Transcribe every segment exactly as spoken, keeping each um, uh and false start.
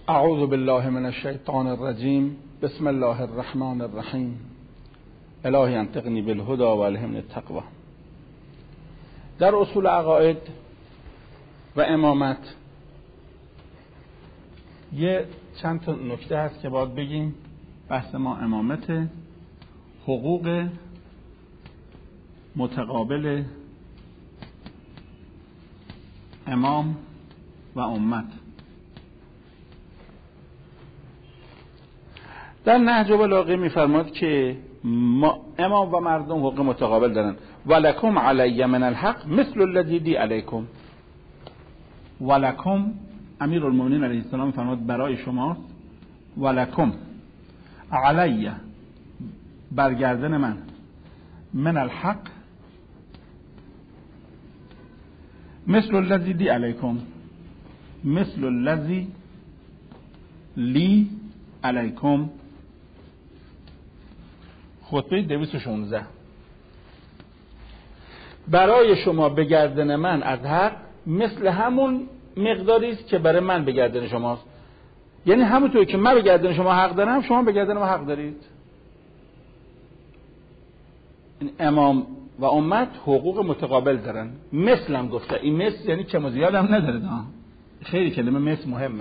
اعوذ بالله من الشیطان الرجیم. بسم الله الرحمن الرحیم. الهی انطقنی بالهدى و الهمنی التقوی. در اصول عقاید و امامت یه چند تا نکته هست که باید بگیم. بحث ما امامت، حقوق متقابل امام و امت. در نهج بلاغه میفرماد که ما امام و مردم حقوق متقابل دارن. ولکم علی من الحق مثل الذی لی علیکم. ولکم، امیرالمومنین علیه السلام فرمود برای شماست. ولکم علی، برگردن من، من الحق مثل الذی لی علیکم، مثل الذی لی علیکم. خطبه دویست و شانزده. برای شما به گردن من از حق مثل همون مقداری است که برای من به گردن شماست. یعنی همونطور که من به گردن شما حق دارم، شما به گردن من حق دارید. این امام و امت حقوق متقابل دارن. مثل هم گفته. این مثل یعنی کم و زیاد هم نداره. خیلی کلمه مثل مهمه.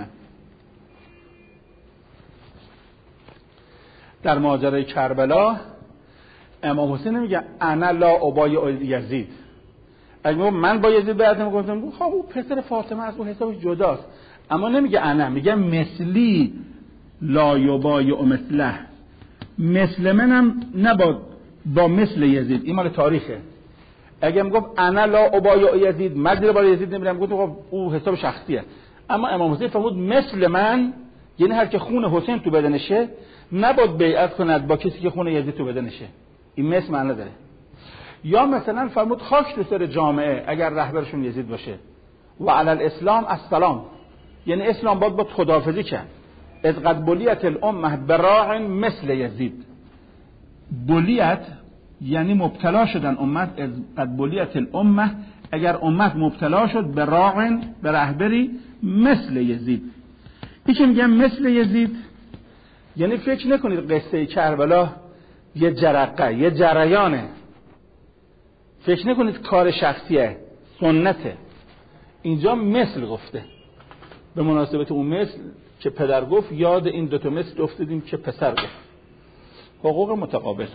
در ماجرای کربلا امام حسین نمیگه انا لا ابای یزید. اگه من با یزید بیعت نمی‌کنم، خب او پسر فاطمه از اون حسابش جداست. اما نمیگه انا، میگه مثلی لا یبای مثله. مثل منم نباد با مثل یزید. این مال تاریخه. اگه میگم انا لا ابای یزید، مجرد برای یزید نمیرم، گفتم خب او حساب شخصیه. اما امام حسین فرمود مثل من، یعنی هر که خون حسین تو بدنشه نباید بیعت کند با کسی که خون یزید تو بدنشه. این مثل معنی داره. یا مثلا فرمود خاک تو سر جامعه اگر رهبرشون یزید باشه. و علی الاسلام السلام، یعنی اسلام باید با خداحافظی کرد. از قد بلیت الامه براع مثل یزید. بلیت یعنی مبتلا شدن امت. از قد بلیت الامه، اگر امت مبتلا شد به راع، به رهبری مثل یزید. این که میگم مثل یزید، یعنی فکر نکنید قصه کربلا یه جرقه، یه جریانه. فکر نکنید کار شخصیه، سنته. اینجا مثل گفته. به مناسبت اون مثل که پدر گفت، یاد این دوتا مثل افتادیم که پسر گفت. حقوق متقابل.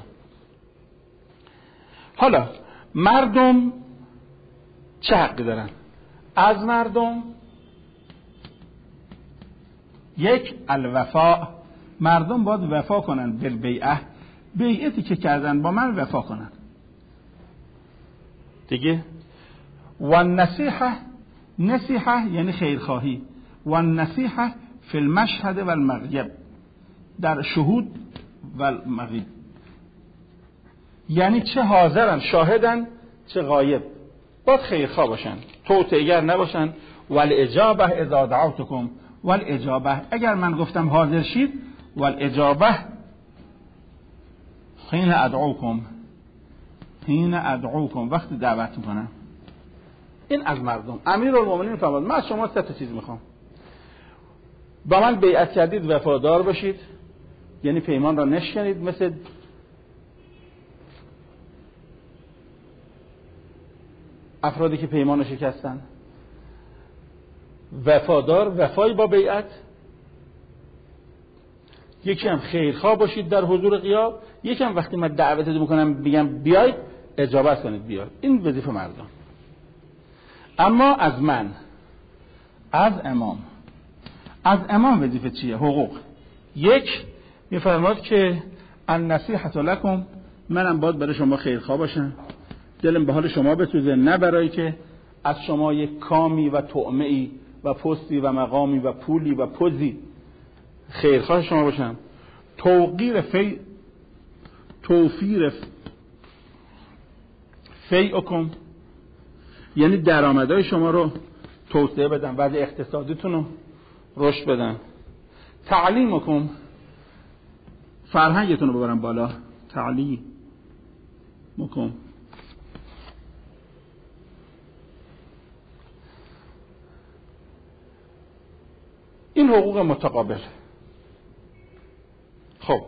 حالا مردم چه حقی دارن؟ از مردم یک، الوفا. مردم باید وفا کنن بالبیعه، بیعتی که کردن با من وفا کنن دیگه. و نصیحه، نصیحه یعنی خیرخواهی. و نصیحه فی المشهد و المغیب، در شهود و المغیب، یعنی چه حاضرن، شاهدن، چه غایب، باید خیرخواه باشن، توطئه‌گر نباشن. والاجابه اذا دعوتکم، والاجابه، اگر من گفتم حاضر شید، والاجابه حین ادعوکم، حین ادعوکم، وقتی دعوت میکنم. این از مردم. امیرالمومنین فرمود من از شما سه تا چیز میخوام. با من بیعت کردید وفادار باشید، یعنی پیمان را نشکنید مثل افرادی که پیمان رو شکستن. وفادار، وفای با بیعت. یکی هم خیرخواه باشید در حضور غیاب. یکی هم وقتی من دعوتتون میکنم بگم بیاید، اجابت کنید بیاید. این وظیفه مردم. اما از من، از امام، از امام وظیفه چیه؟ حقوق. یک، میفرماد که النصیحة لکم، منم باید برای شما خیرخواه باشم، دلم به حال شما بسوزه، نه برای که از شما یک کامی و طعمه‌ای و پستی و مقامی و پولی و پوزی خیرخواه شما باشم. توقیر فی توفیر فیعکم، یعنی درآمدهای شما رو توسعه بدن، وضع اقتصادیتون رو رشد بدن. تعلیمکم، فرهنگتون رو ببرن بالا. تعلیمکم، این حقوق متقابل. خب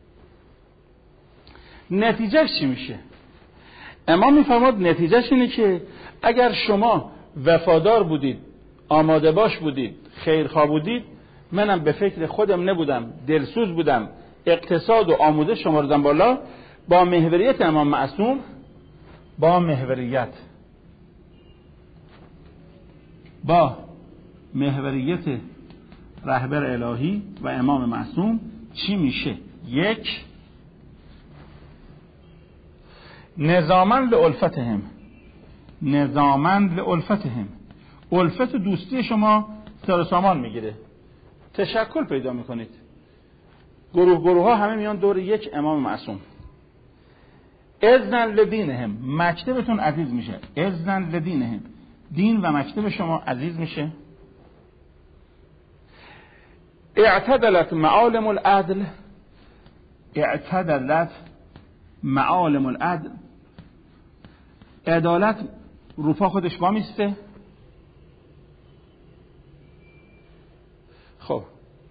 نتیجهش چی میشه؟ امام میفرماد نتیجهش اینه که اگر شما وفادار بودید، آماده باش بودید، خیرخواه بودید، منم به فکر خودم نبودم، دلسوز بودم، اقتصاد و آموزش شما رو دادم بالا، با محوریت امام معصوم، با محوریت با محوریت رهبر الهی و امام معصوم چی میشه؟ یک، نظامن لالفتهم، نظامن لالفتهم، الفت و دوستی شما سر و سامان میگیره، تشکل پیدا میکنید، گروه گروه ها همه میان دور یک امام معصوم. اذن لدینهم، مکتبتون عزیز میشه. اذن لدینهم، دین و مکتب شما عزیز میشه. اعتدلت معالم العدل، اعتدلت معالم العدل، عدالت روپا خودش وامیسته. خب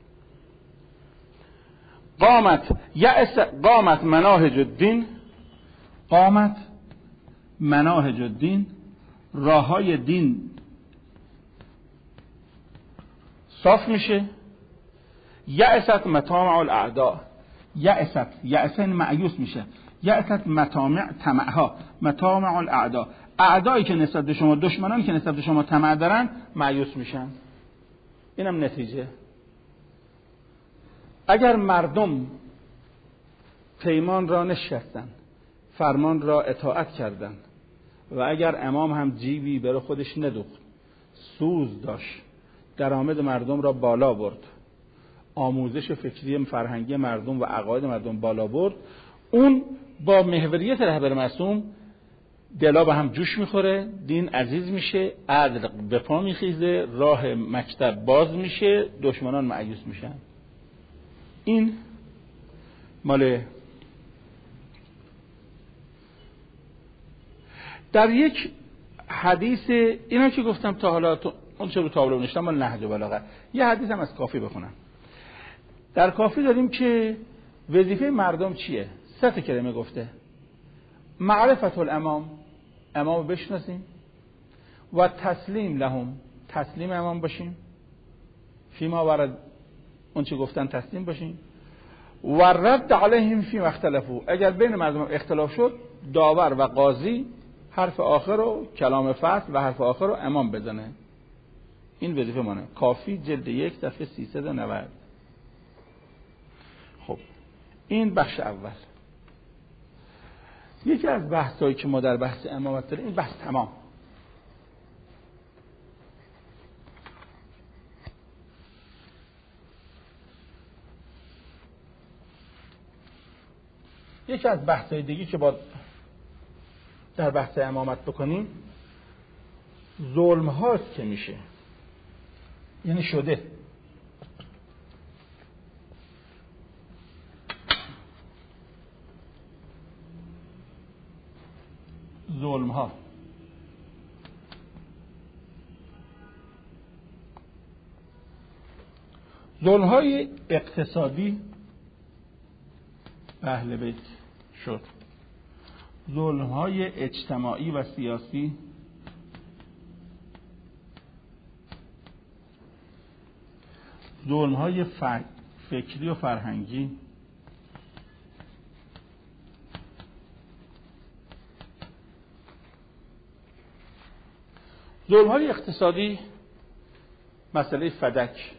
قامت یأس، قامت مناهج الدین، قامت مناهج الدین، راههای دین صاف میشه. یأست مطامع الاعداء، یأست، یأسن مأیوس میشه. یأست مطامع طمعها، مطامع الاعداء، اعدایی که نسبت به شما، دشمنان که نسبت به شما طمع دارن مأیوس میشن. اینم نتیجه. اگر مردم پیمان را نشستن، فرمان را اطاعت کردن و اگر امام هم جیبی برای خودش ندوخت، سوز داشت، درآمد مردم را بالا برد، آموزش فکری فرهنگی مردم و عقاید مردم بالا برد، اون با محوریت رهبر معصوم دلا به هم جوش میخوره، دین عزیز میشه، عدل به پا میخیزه، راه مکتب باز میشه، دشمنان مأیوس میشن. این مال در یک حدیث، اینا که گفتم تا حالا تو اون چه رو تابلو نوشتم مال نهج بلاغه، یه حدیث هم از کافی بخونم. در کافی داریم که وظیفه مردم چیه؟ سه تا کلمه گفته: معرفت الامام، امام بشناسیم، و تسلیم لهم، تسلیم امام باشیم، فیما ورد، اون چه گفتن تسلیم باشیم، و رد علیهم فی مختلفو، اگر بین مردم اختلاف شد داور و قاضی حرف آخر رو، کلام فصل و حرف آخر رو امام بزنه. این وظیفه مانه. کافی جلد یک صفحه سیصد و نود. خب این بخش اول. یکی از بحثایی که ما در بحث امامت داریم، این بحث تمام. یکی از بحثای دیگه که با در بحث امامت بکنیم، ظلم هاست که میشه، یعنی شده. ظلم ها، ظلم های اقتصادی اهل بیت شد، ظلم های اجتماعی و سیاسی، ظلم های فکری و فرهنگی، ظلم های اقتصادی، مسئله فدک،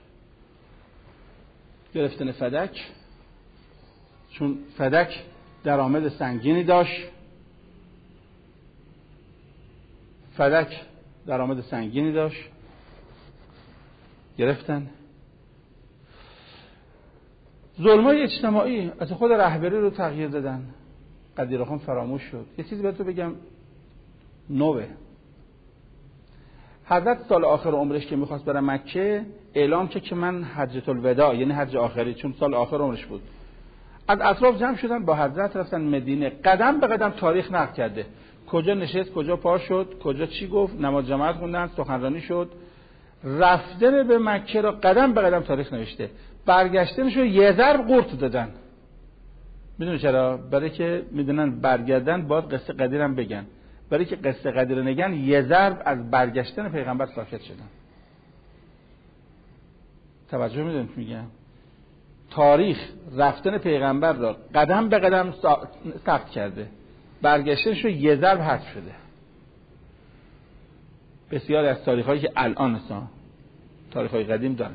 گرفتن فدک، چون فدک درآمد سنگینی داشت، فدک درآمد سنگینی داشت، گرفتن. ظلم‌های اجتماعی، از خود رهبری رو تغییر دادن، قدیرخان فراموش شد. یه چیزی بهتون بگم، نوه حضرت سال آخر عمرش که میخواست بره مکه اعلام کرد که من حجۃ الوداع، یعنی حج آخری، چون سال آخر عمرش بود، از اطراف جمع شدن با حضرت رفتن مدینه. قدم به قدم تاریخ نقل کرده، کجا نشست، کجا پا شد، کجا چی گفت، نماز جماعت خوندن، سخنرانی شد، رفتن به مکه را قدم به قدم تاریخ نوشته، برگشتنش رو یه ضرب قورت دادن. میدونی چرا؟ برای که میدونن برگردن باید قصه قدیر هم بگن، برای که قصه قدیر نگن یه ضرب از برگشتن پیغمبر ساکت شدن. توجه میدونید میگم تاریخ رفتن پیغمبر را قدم به قدم ثبت کرده، برگشتنش رو یه ضرب حذف شده. بسیاری از تاریخ‌هایی که الان هستن تاریخ‌های قدیم دارن.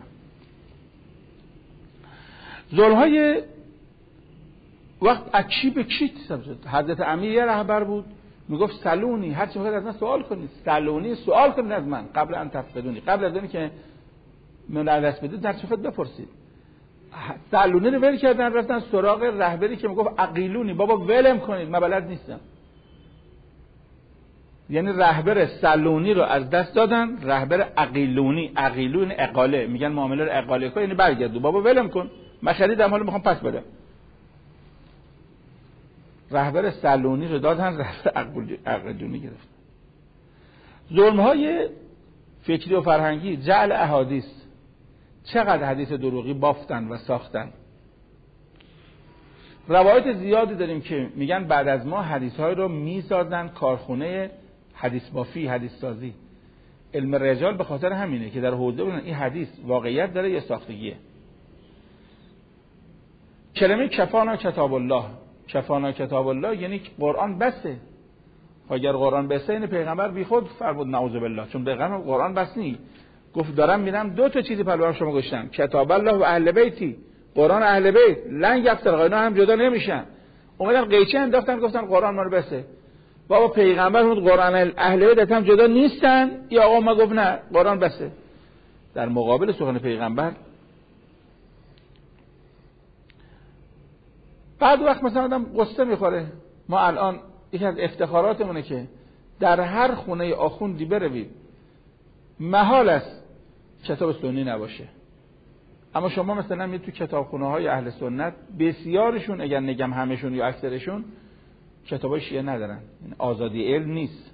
ظلم‌های وقت اکی به کی شد. حضرت امیر یه رهبر بود میگفت سلونی، هر چی میخواید از من سوال کنید، سلونی سوال کنید از من قبل ان تفقدونی، قبل از اینکه من دست بدید در چه خود بپرسید. سلونی رو ول کردن رفتن سراغ رهبری که میگفت عقیلونی، بابا ولم کنید من بلد نیستم. یعنی رهبر سلونی رو از دست دادن، رهبر عقیلونی، عقیلون اقاله میگن معامله رو اقاله کن، یعنی برگردو بابا ولم کن من خریدم حالا میخوام پس بدم. رهبر سلونی رو دادن، رهبر عقیلونی گرفت. ظلم‌های فکری و فرهنگی، جعل احادیث، چقدر حدیث دروغی بافتن و ساختن. روایت زیادی داریم که میگن بعد از ما حدیث‌های رو میسازن کارخونه حدیث بافی، حدیث سازی. علم رجال به خاطر همینه که در حوزه بودن این حدیث واقعیت داره یا ساختگیه. کلمه کفانا کتاب الله، کفانا کتاب الله یعنی قرآن بسه. اگر قرآن بسه این پیغمبر بی خود فرمود نعوذ بالله، چون پیغمبر قرآن بس نی، گفت دارم میرم دو تا چیزی پلوام شما گشتم، کتاب الله و اهل بیتی، قرآن اهل بیت لنگ افتر اینا هم جدا نمیشن. اومدن قیچی انداختن گفتن قرآن ما رو بسه. بابا پیغمبر بود قرآن اهل بیت هم جدا نیستن، یا آقا ما گفت نه قرآن بسه. در مقابل سخن پیغمبر بعد وقت مثلا آدم قصه میخوره. ما الان یکی از افتخاراتمونه که در هر خونه آخوندی بروید محال است کتاب سنی نباشه. اما شما مثلا میید تو کتابخونه های اهل سنت بسیارشون، اگر نگم همشون یا اکثرشون، کتابای شیعه ندارن. این آزادی علم نیست.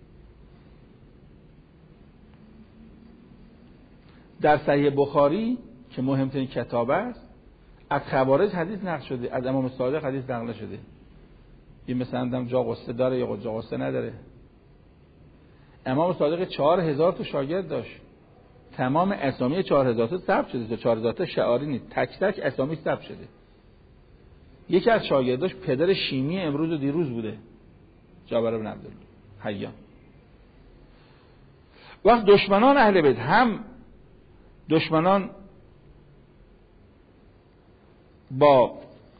در صحیح بخاری که مهمترین کتاب است، از خوارج حدیث نقل شده، از امام صادق حدیث نقل شده. این مثلا آدم جا قصه داره یا جا قصه نداره. امام صادق چهار هزار تا شاگرد داشت. تمام اسامی چهار هزار تا ثبت شده. چهار هزار تا شعاری نیست، تک تک اسامی ثبت شده. یکی از شاگرداش پدر شیمی امروز و دیروز بوده، جابر بن عبدالله حیان. وقت دشمنان اهل بیت هم دشمنان با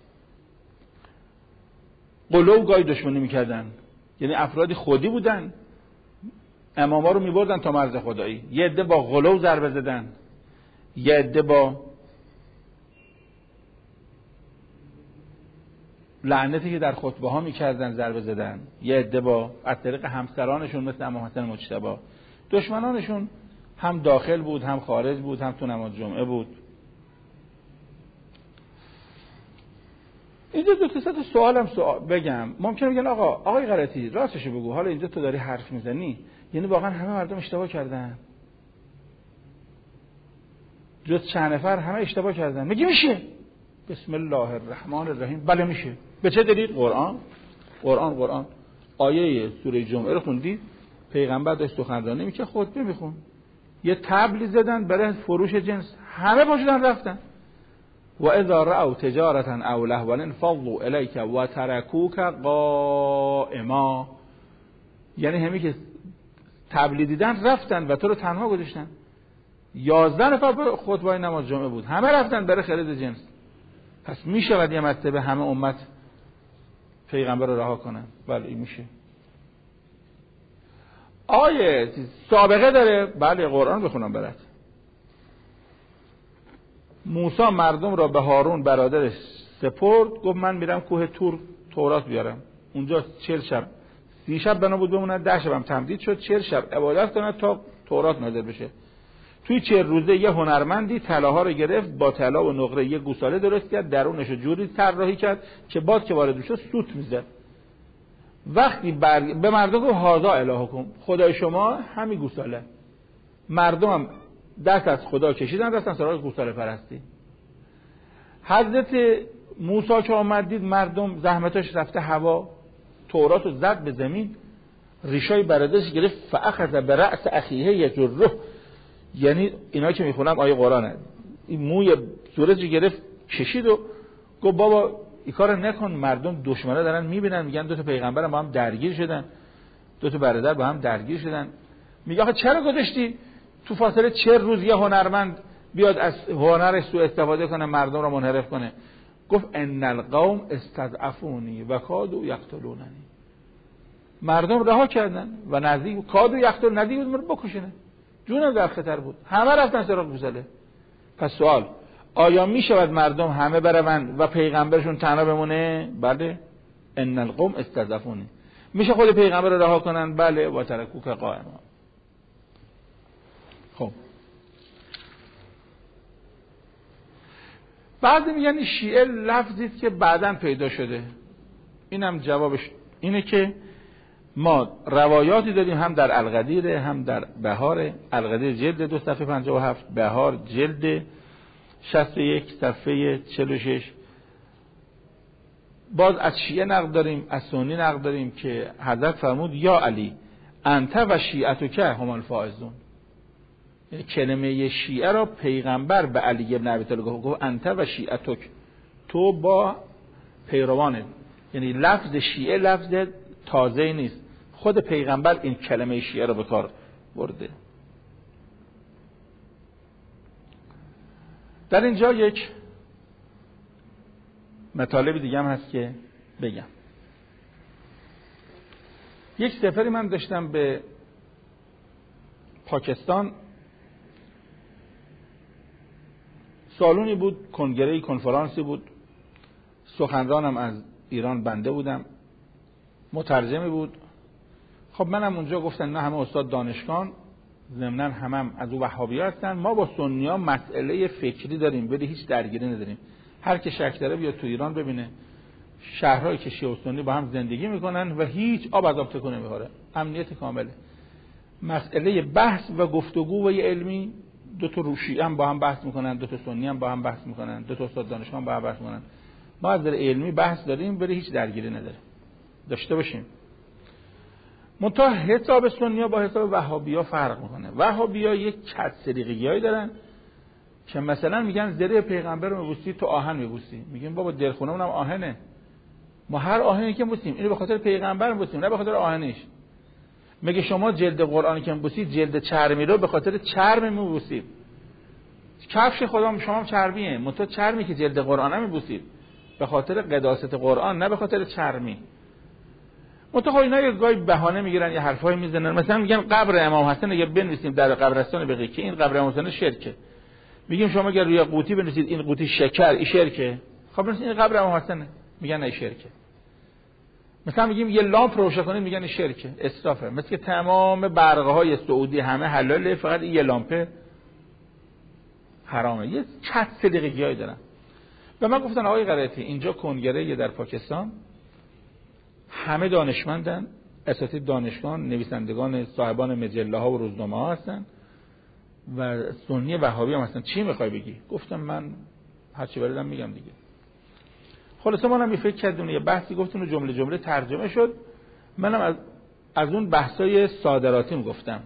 قلوب گاهی دشمنی میکردن، یعنی افرادی خودی بودن، اماما رو میبردن تا مرز خدایی. یه عده با قلوب ضربه زدن، یه عده با لعنتی که در خطبه ها میکردن ضربه زدن، یه عده با از طریق همسرانشون مثل امام حسن مجتبی. دشمنانشون هم داخل بود، هم خارج بود، هم تو نماز جمعه بود. اینجا دو تا سه سوالم سوال بگم. ممکنه بگن آقا آقای غلطی راستشو بگو، حالا اینجا تو داری حرف میزنی، یعنی واقعا همه مردم اشتباه کردن؟ جز چند نفر همه اشتباه کردن؟ میگی میشه؟ بسم الله الرحمن الرحیم. بله میشه. به چه دلیل؟ قرآن قرآن قرآن آیه سوره جمعه رو خوندید، پیغمبر داشت سخنرانی میکرد، خطبه میخوند، یه طبلی زدن برای فروش جنس، همه پاشدن رفتن. و اذا رأوا تجارة او لهوا انفضوا الیک و ترکوک قائما. یعنی همین که طبلی دیدن رفتن و تو رو تنها گذاشتن. یازده نفر خطبه نماز جمعه بود، همه رفتن برای خرید جنس. پس میشود یه مرتبه همه امت پیغمبر رو رها کنن؟ بله این میشه. آیه سابقه داره؟ بله قرآن بخونم برات. موسی مردم را به هارون برادرش سپرد، گفت من میرم کوه تور تورات بیارم. اونجا چهل شب سی شب بنا بود بمونه، ده شب هم تمدید شد، چهل شب عبادت کنه تا تورات نازل بشه. توی چهل روزه یه هنرمندی طلاها رو گرفت، با طلا و نقره یه گوساله درست کرد، درونش رو جوری طراحی کرد که باد که وارد بشه سوت میزد. وقتی برگ... به مردم گفت هذا الهکم، خدای شما همین گوساله. مردم هم دست از خدا کشیدن رفتن سراغ گوساله پرستی. حضرت موسی که آمد دید مردم زحمتاش رفته هوا، تورات رو زد به زمین، ریشای برادرش گرفت، فاخذ برأس اخیه یجره، یعنی اینا که میخونم آیه قرآنه، این موی صورتش گرفت کشید و گفت بابا این کارو نکن، مردم دشمنا دارن میبینن، میگن دو تا پیغمبر با هم درگیر شدن، دو تا برادر با هم درگیر شدن. میگه آخه چرا گذاشتی تو فاصله چهل روز یه هنرمند بیاد از هنرش سوء استفاده کنه، مردم رو منحرف کنه؟ گفت ان القوم استضعفونی و کادوا یقتلوننی، مردم رها کردن و نزدیک کادوا یقتل نزدیک بود رو بکشنه، جونم در خطر بود، همه رفتن سراغ گوساله. پس سوال، آیا می شود مردم همه بروند و پیغمبرشون تنها بمونه؟ بله. ان القوم استضعفونی. میشه خود پیغمبر رو رها کنن؟ بله. و ترکوک قائما. خب بعضی میگن شیعه لفظی است که بعداً پیدا شده. اینم جوابش اینه که ما روایاتی داریم هم در القدیر هم در بهار. القدیر جلد دو صفحه پنجاه و هفت، بهار جلد شصت و یک صفحه چهل و شش. باز از شیعه نقل داریم، از سنی نقل داریم که حضرت فرمود یا علی انت و شیعتک هم الفائزون. یعنی کلمه شیعه را پیغمبر به علی ابن ابی طالب گفت انت و شیعتک، تو با پیروانت. یعنی لفظ شیعه لفظ تازه نیست، خود پیغمبر این کلمه شیعه را به کار برده. در اینجا یک مطالب دیگه هم هست که بگم. یک سفری من داشتم به پاکستان، سالونی بود، کنگره‌ای، کنفرانسی بود، سخنرانم از ایران بنده بودم، مترجمی بود. خب منم اونجا گفتن نه همه استاد دانشگاه، ضمناً همم از او وهابی هستن، ما با سنی‌ها مسئله فکری داریم ولی هیچ درگیری نداریم. هر کی شک داره بیاد تو ایران ببینه شهرهایی که شیعه و سنی با هم زندگی میکنن و هیچ آب از آب تکون نمیخوره، امنیت کامله. مسئله بحث و گفتگو و علمی، دو تا روشی هم با هم بحث میکنن، دو تا سنی هم با هم بحث میکنن، دو تا استاد دانشگاه هم با هم بحث میکنن. ما از نظر علمی بحث داریم ولی هیچ درگیری نداریم، داشته باشیم. منتها حساب سنی‌ها با حساب وهابی‌ها فرق میکنه. وهابی‌ها یک کد سریقی‌هایی دارن که مثلا میگن زره پیغمبر رو میبوسی تو آهن میبوسی. میگیم بابا دلخونمون هم آهنه، ما هر آهنی که میبوسیم اینو به خاطر پیغمبر میبوسیم نه به خاطر آهنش. میگه شما جلد قرآنی که میبوسید جلد چرمی رو به خاطر چرم میبوسید. کفش خدا شما هم چرمیه، منتها چرمی که جلد قرآن میبوسید به خاطر قداست قرآن نه به خاطر چرمی. منتها اینا یه گاهی بهانه میگیرن یه حرفایی میزنن، مثلا میگن قبر امام حسن اگه بنویسیم در قبرستان بقیع که این قبر امام حسن شرکه، میگیم شما اگر روی قوطی بنویسید این قوطی شکر این شرکه، خب بنویسید این قبر امام حسنه، میگن نه شرکه. مثلا میگیم یه لامپ روشن کنید میگن شرکه، اسرافه. مثل که تمام برقه های سعودی همه حلاله، فقط این یه لامپ حرامه. یه چت سلیقه‌ای دارن. و من گفتن آقای قرائتی اینجا کنگره در پاکستان همه دانشمندن، اساتید دانشگاه، نویسندگان، صاحبان مجله ها و روزنامه ها هستن و سنی وهابی هم هستن، چی میخوای بگی؟ گفتم من هر چی بردم میگم دیگه. خلاصه منم فکر کردم یه بحثی گفتن و جمله جمله ترجمه شد. منم از از اون بحثای صادراتیم گفتم.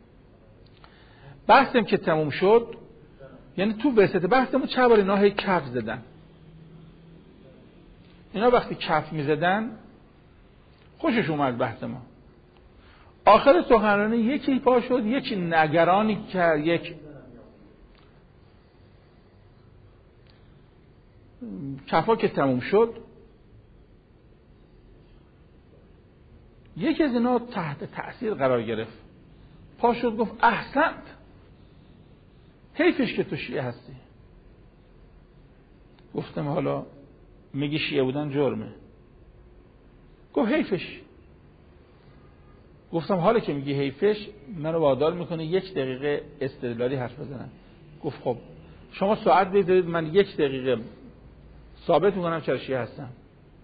بحثم که تموم شد، یعنی تو وسط بحثمون چه بار اینا هی کف زدن. اینا وقتی کف میزدن خوشش اومد بحث ما. آخر سخنرانی یکی پا شد، یکی نگرانی کرد، یک کفا که تموم شد یکی از اینا تحت تأثیر قرار گرفت، پا شد گفت احسنت، حیفش که تو شیعه هستی. گفتم حالا میگی شیعه بودن جرمه؟ گفت حیفش. گفتم حالا که میگی حیفش منو وادار میکنه یک دقیقه استدلالی حرف بزنم. گفت خب شما ساعت بذارید من یک دقیقه ثابت میکنم چرا شیعه هستم.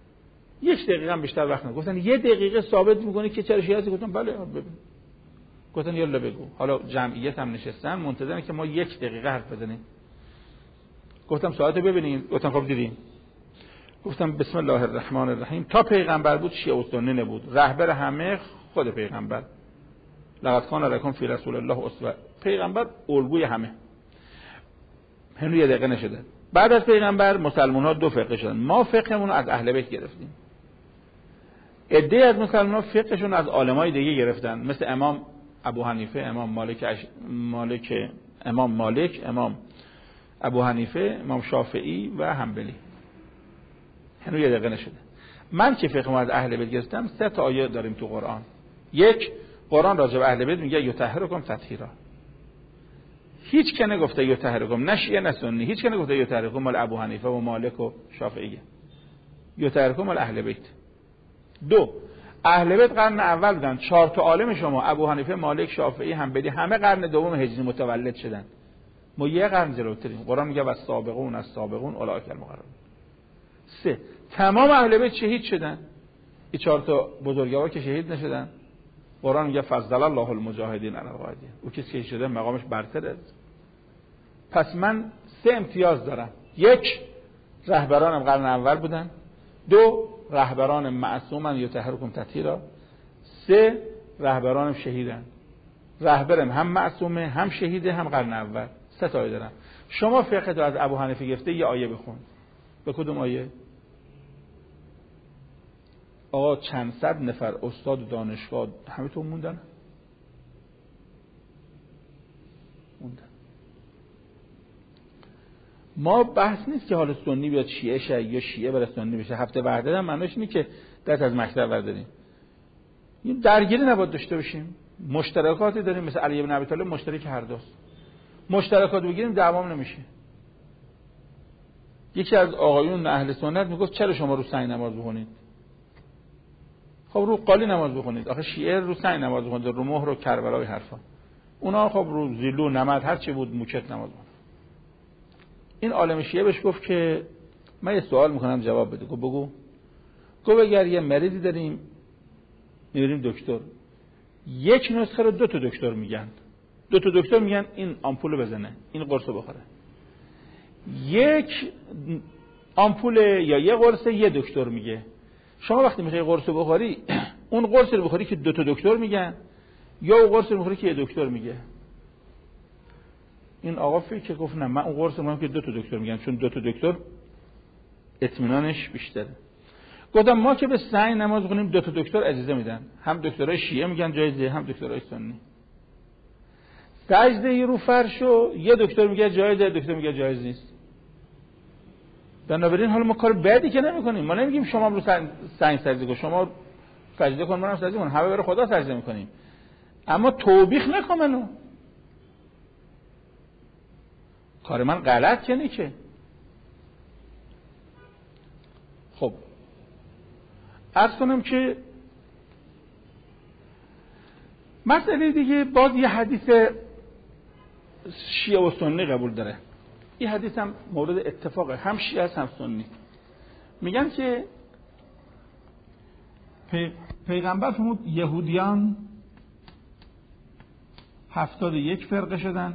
یک دقیقه هم بیشتر وقت نه. گفتن یه دقیقه ثابت میکنی که چرا شیعه هستی؟ گفتم بله ببین. گفتن یالا بگو. حالا جمعیت هم نشستن منتظرن که ما یک دقیقه حرف بزنیم. گفتم ساعت ببینید. گفتم خب دیدیم. گفتم بسم الله الرحمن الرحیم. تا پیغمبر بود شیعه و سنی نبود، رهبر همه خود پیغمبر. لقد کان لکم فی رسول الله اسوه. پیغمبر الگوی همه. هنوز یه دقیقه نشده. بعد از پیغمبر مسلمان ها دو فرقه شدن. ما فقهمون رو از اهل بیت گرفتیم. عده از مسلمان ها فقهشون از عالمای دیگه گرفتن، مثل امام ابو حنیفه، امام مالک اش... مالک امام مالک، امام ابو حنیفه، امام شافعی و حنبلی. هنوز یه دقیقه نشده. من که فقهمو از اهل بیت گرفتم، سه تا آیه داریم تو قرآن. یک، قرآن راجع به اهل بیت میگه یطهرکم تطهیرا. هیچ که نگفته یطهرکم، نه شیعه نه سنی، هیچ که نگفته یطهرکم مال ابو حنیفه و مالک و شافعیه. یطهرکم مال اهل بیت. دو، اهل بیت قرن اول بودن. چهار تا عالم شما ابو حنیفه، مالک، شافعی، حنبلی همه قرن دوم هجری متولد شدن. ما یه قرن جلوتریم. قرآن میگه والسابقون السابقون اولئک المقربون. سه، تمام اهل بیت شهید شدن. این چهار تا بزرگوار که شهید نشدن. قرآن میگه فضل الله المجاهدین علی القاعدین. او کسی که شده مقامش برتره. پس من سه امتیاز دارم. یک، رهبرانم قرن اول بودن. دو، رهبران معصومن یطهرکم تطهیرا. سه، رهبرانم شهیدن. رهبرم هم معصومه، هم شهیده، هم قرن اول. سه تا آیه دارم. شما فقه تو از ابو حنیفه گرفته، یه آیه بخون. به کدوم آیه؟ آقا چند صد نفر استاد و دانشگاه همه تو موندن؟ موندن. ما بحث نیست که حالا سنی بیاد شیعه شه یا شیعه بره سنی بشه. هفته وحدت هم معنیش اینه که دست از مکتب برداریم. این درگیری نباید داشته باشیم. مشترکاتی داریم، مثل علی بن ابی طالب مشترک هر دوست. مشترکات بگیریم دعوام نمیشه. یکی از آقایون اهل سنت میگفت چرا شما رو سنگ نماز بخونید؟ خب رو قالی نماز بخونید. آخه شیعه رو سنگ نماز بخونید، رو مهر و کربلا و حرفا. اونا خب رو زیلو نمد هر چی بود موچت نماز بخونید. این عالم شیعه بهش گفت که من یه سوال میکنم جواب بده. گفت بگو. گفت اگر یه مریضی داریم میبریم دکتر، یک نسخه رو دو تا دکتر میگن. دو تا دکتر میگن این آمپول بزنه، این قرص بخوره. یک آمپول یا یه قرص یه دکتر میگه. شما وقتی میخوای قرص بخوری، اون قرص رو بخوری که دو تا دکتر میگن، یا اون قرص رو بخوری که یه دکتر میگه. این آقا فکر گفت نه، من اون قرص رو میگم که دو تا دکتر میگن، چون دو تا دکتر اطمینانش بیشتره. گفتم ما که به سعی نماز بخونیم دو تا دکتر اجازه میدن، هم دکترای شیعه میگن جایزه، هم دکترای سنی. سجده رو فرشو یه دکتر میگه جایزه، دکتر میگه جایز نیست. بنابراین حالا ما کار بدی که نمیکنیم. ما نمیگیم شما رو سنگ سجده کن، شما سجده کن، منم سجده کن، همه برای خدا سجده میکنیم. اما توبیخ نکن منو. کار من غلط که نیست. خب عرض کنم که مسئله دیگه باز یه حدیث شیعه و سنی قبول داره. این حدیث هم مورد اتفاقه، هم شیعه هم سنی. میگن که پی... پیغمبر فرمود یهودیان هفتاد و یک فرقه شدن،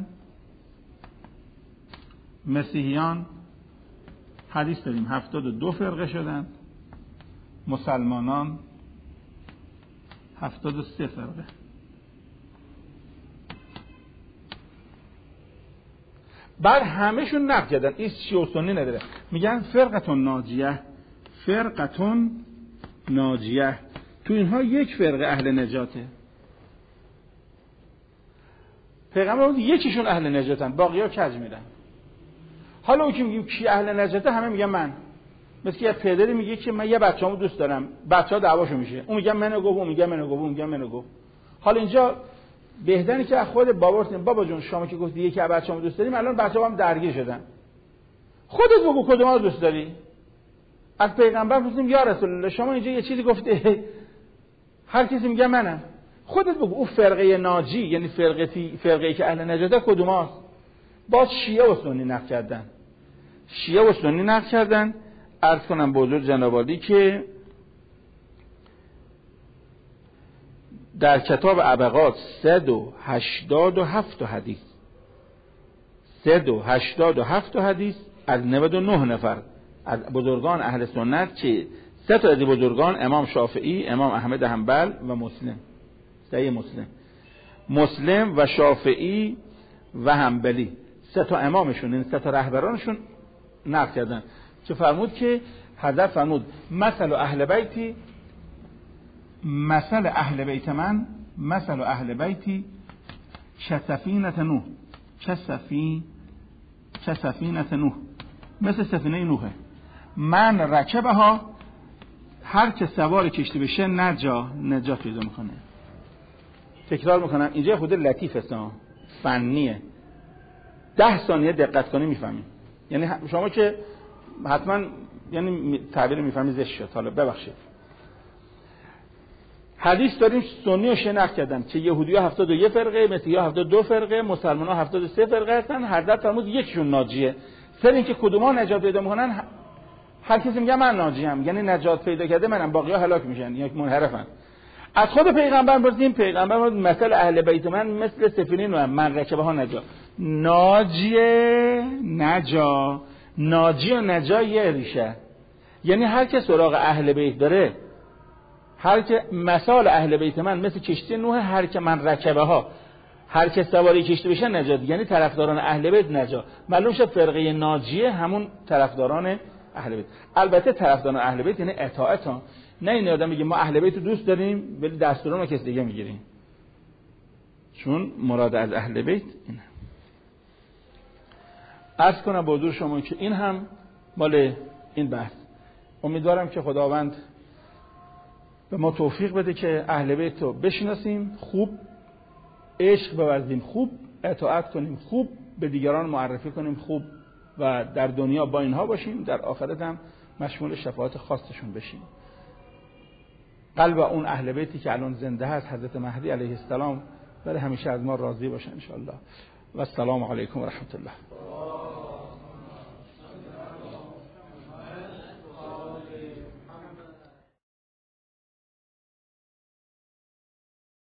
مسیحیان حدیث داریم هفتاد و دو فرقه شدن، مسلمانان هفتاد و سه فرقه. بعد همهشون نقد کردن، این شیعه و سنی نداره. میگن فرقتون ناجیه، فرقتون ناجیه. تو اینها یک فرقه اهل نجاته. پیغمبر بود یکیشون اهل نجاتن، باقی‌ها کج میرن. حالا اون که میگیم کی اهل نجاته، همه میگن من. مثل یه پدری میگه که من یه بچه‌مو دوست دارم، بچه‌ها دعواشو میشه. اون میگه منو گفت، اون میگه منو گفت، اون میگه منو گفت. حالا اینجا بهتره که خود بابا بسید بابا جون شما که گفتی یکی از بچه‌مو دوست داریم، الان بچه‌ها هم درگیر شدن. خودت بگو کدوم رو دوست داری؟ از پیغمبر پرسیدیم یا رسول الله شما اینجا یه چیزی گفته، هر کسی میگه منم. خودت بگو اون فرقه ناجی، یعنی فرقه فرقه‌ای که اهل نجاته کدوماست؟ باز شیعه و سنی نقد کردن. شیعه و سنی نقد کردن. عرض کنم به حضور جناب عالی که در کتاب ابقات صد و هشتاد و هفت حدیث صد و هشتاد و هفت حدیث از نود و نه نفر از بزرگان اهل سنت که سه تا از بزرگان امام شافعی، امام احمد حنبل و مسلم، صحیح مسلم مسلم و شافعی و حنبلی، سه تا امامشون، این سه تا رهبرانشون نقل کردن که فرمود که حضرت فرمود مثل اهل بیتی مثل اهل بیت من مثل اهل بیتی چه سفینه نوح چه سفی چه سفینه نوح مثل سفینه نوحه من رکبها هر که سوار کشتی بشه نجا نجات پیدا میکنه. تکرار میکنم اینجا خود لطیف است، فنیه، ده ثانیه دقت کنی میفهمی. یعنی شما که حتما یعنی تعبیر میفهمی زشت شد، حالا ببخشید. حدیث داریم سنی و شیعه نقل کردن که یهودی‌ها هفتاد و یک فرقه، مسیحی‌ها هفتاد و دو فرقه، مسلمان‌ها هفتاد و سه فرقه هستن. حضرت فرمود یکشون ناجیه. سر اینکه کدوم‌ها نجات پیدا میکنن هر کسی میگه من ناجیم، یعنی نجات پیدا کرده منم، باقی‌ها هلاک میشن، یک منحرفن. از خود پیغمبر پرسیدیم، پیغمبر فرمود مثل اهل بیت من مثل سفینه نوح من رکبها نجا. ناجیه نجا، ناجی و نجا یه ریشه، یعنی هر که سراغ اهل بیت داره، هر که مثال اهل بیت من مثل کشتی نوح، هر که من رکبه ها، هر که سواری کشتی بشه نجات، یعنی طرفداران اهل بیت نجات. معلوم شد فرقه ناجیه همون طرفداران اهل بیت. البته طرفداران اهل بیت یعنی اطاعت ها، نه این آدم میگه ما اهل بیت رو دوست داریم ولی دستوران رو کسی دیگه میگیریم، چون مراد از اهل بیت اینه. عرض کنم با حضور شما که این هم مال این بحث. امیدوارم که خداوند به ما توفیق بده که اهل بیت رو بشناسیم، خوب عشق بورزیم، خوب اطاعت کنیم، خوب به دیگران معرفی کنیم، خوب و در دنیا با اینها باشیم، در آخرت هم مشمول شفاعت خاصشون بشیم. قلب اون اهل بیتی که الان زنده هست، حضرت مهدی علیه السلام، برای همیشه از ما راضی باشه ان شاء الله. و السلام علیکم و رحمت الله.